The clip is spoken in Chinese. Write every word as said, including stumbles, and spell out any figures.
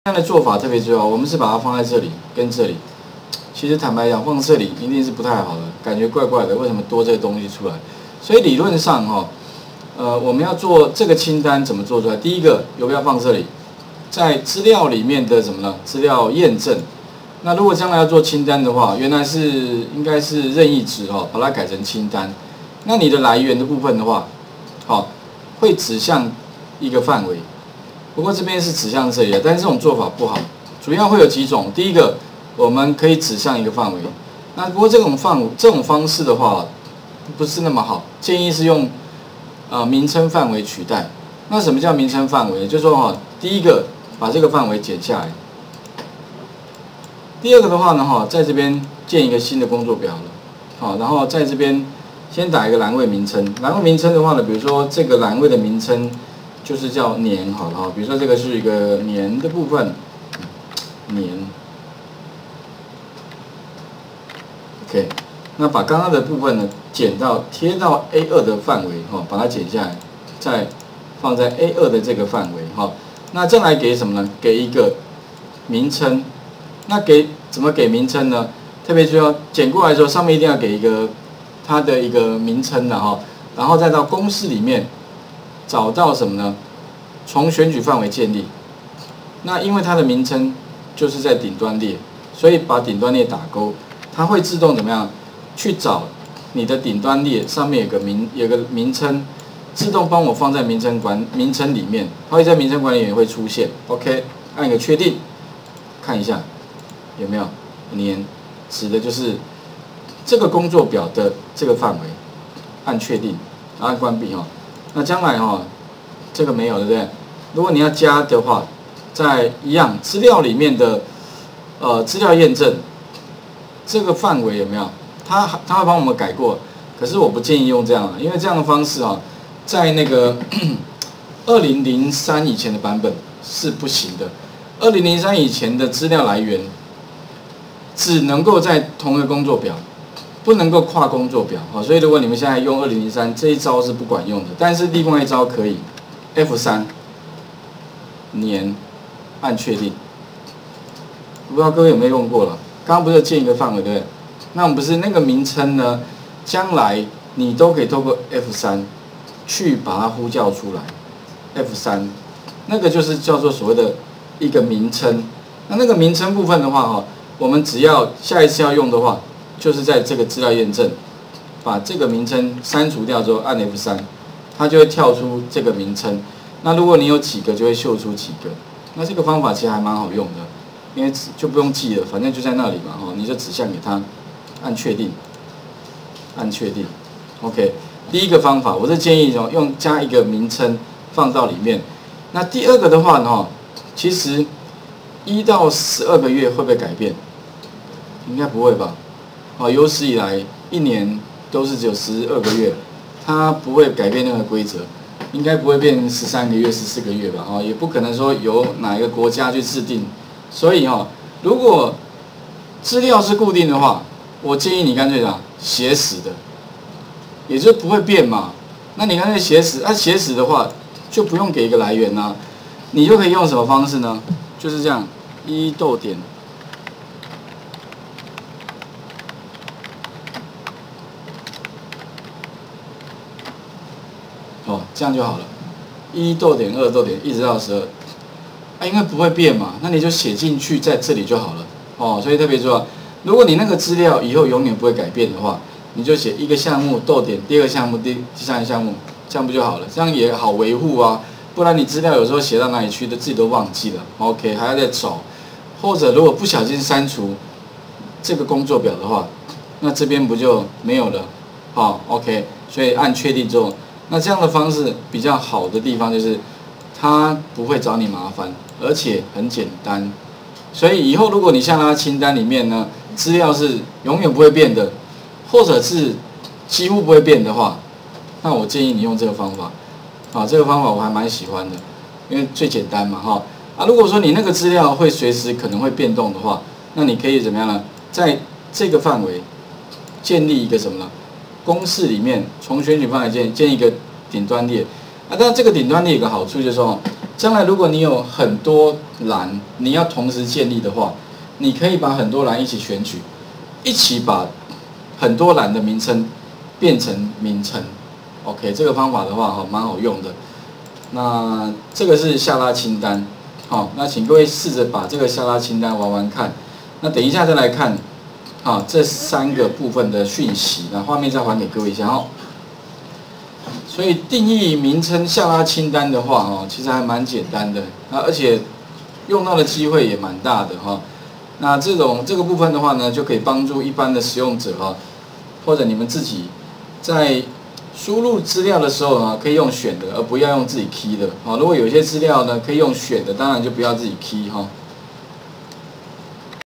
这样的做法特别重要，我们是把它放在这里跟这里。其实坦白讲，放这里一定是不太好的，感觉怪怪的。为什么多这个东西出来？所以理论上哈，呃，我们要做这个清单怎么做出来？第一个有没有放这里？在资料里面的什么呢？资料验证。那如果将来要做清单的话，原来是应该是任意值哈，把它改成清单。那你的来源的部分的话，好，会指向一个范围。不过这边是指向这里的，但是这种做法不好，主要会有几种。第一个，我们可以指向一个范围，那不过这种范这种方式的话，不是那么好，建议是用呃名称范围取代。那什么叫名称范围？就是说哈，第一个把这个范围剪下来，第二个的话呢哈，在这边建一个新的工作表了，好，然后在这边先打一个栏位名称，栏位名称的话呢，比如说这个栏位的名称。就是叫年好了哈，比如说这个是一个年的部分，年 ，OK， 那把刚刚的部分呢剪到贴到 A 二 的范围哈，把它剪下来，再放在 A 二 的这个范围哈。那再来给什么呢？给一个名称。那给怎么给名称呢？特别就要剪过来的时候，上面一定要给一个它的一个名称的哈，然后再到公式里面。找到什么呢？从选举范围建立。那因为它的名称就是在顶端列，所以把顶端列打勾，它会自动怎么样去找你的顶端列上面有个名有个名称，自动帮我放在名称管名称里面，它会在名称管理也会出现。OK， 按一个确定，看一下有没有年，指的就是这个工作表的这个范围，按确定，按关闭哈。那将来哈、哦，这个没有对不对？如果你要加的话，在一样资料里面的呃资料验证这个范围有没有？它它会帮我们改过，可是我不建议用这样啊，因为这样的方式啊，在那个二零零三以前的版本是不行的。二零零三以前的资料来源只能够在同一个工作表。不能够跨工作表，好，所以如果你们现在用二零零三这一招是不管用的，但是另外一招可以 F 三 年按确定，不知道各位有没有用过了？刚刚不是建一个范围对不对？那我们不是那个名称呢？将来你都可以透过 F 三 去把它呼叫出来 ，F 三 那个就是叫做所谓的一个名称。那那个名称部分的话，哈，我们只要下一次要用的话。就是在这个资料验证，把这个名称删除掉之后，按 F 三，它就会跳出这个名称。那如果你有几个，就会秀出几个。那这个方法其实还蛮好用的，因为就不用记了，反正就在那里嘛，哈，你就指向给它，按确定，按确定 ，OK。第一个方法，我是建议哦，用加一个名称放到里面。那第二个的话呢，其实一到十二个月会不会改变？应该不会吧？哦，有史以来一年都是只有十二个月，它不会改变任何规则，应该不会变十三个月、十四个月吧？哦，也不可能说由哪一个国家去制定。所以哦，如果资料是固定的话，我建议你干脆啥写死的，也就不会变嘛。那你干脆写死，那、啊、写死的话就不用给一个来源啊，你就可以用什么方式呢？就是这样，一逗点。哦，这样就好了，一逗点二逗点一直到十二，啊，因为不会变嘛，那你就写进去在这里就好了。哦，所以特别说，如果你那个资料以后永远不会改变的话，你就写一个项目逗点，第二个项目，第第三个项目，这样不就好了？这样也好维护啊，不然你资料有时候写到哪里去的自己都忘记了 ，OK， 还要再找，或者如果不小心删除这个工作表的话，那这边不就没有了？好 ，OK， 所以按确定之后。那这样的方式比较好的地方就是，它不会找你麻烦，而且很简单。所以以后如果你像它清单里面呢，资料是永远不会变的，或者是几乎不会变的话，那我建议你用这个方法。啊，这个方法我还蛮喜欢的，因为最简单嘛，哈。啊，如果说你那个资料会随时可能会变动的话，那你可以怎么样呢？在这个范围建立一个什么呢？公式里面从选举范围建建一个顶端列，啊，但这个顶端列有个好处就是说， 将来如果你有很多栏，你要同时建立的话，你可以把很多栏一起选取，一起把很多栏的名称变成名称。OK， 这个方法的话哈，蛮好用的。那这个是下拉清单，好，那请各位试着把这个下拉清单玩玩看。那等一下再来看，好，这三个部分的讯息，那画面再还给各位一下哦。所以定义名称下拉清单的话，哦，其实还蛮简单的，啊，而且用到的机会也蛮大的哈。那这种这个部分的话呢，就可以帮助一般的使用者哈，或者你们自己在输入资料的时候呢，可以用选的，而不要用自己 key 的。好，如果有些资料呢可以用选的，当然就不要自己 key 哈。